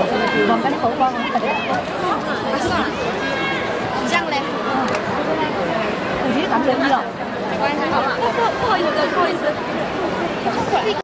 往跟你口光， 算了，这样嘞。 我觉得感觉了。 没关系，好吧。不好意思，不好意思。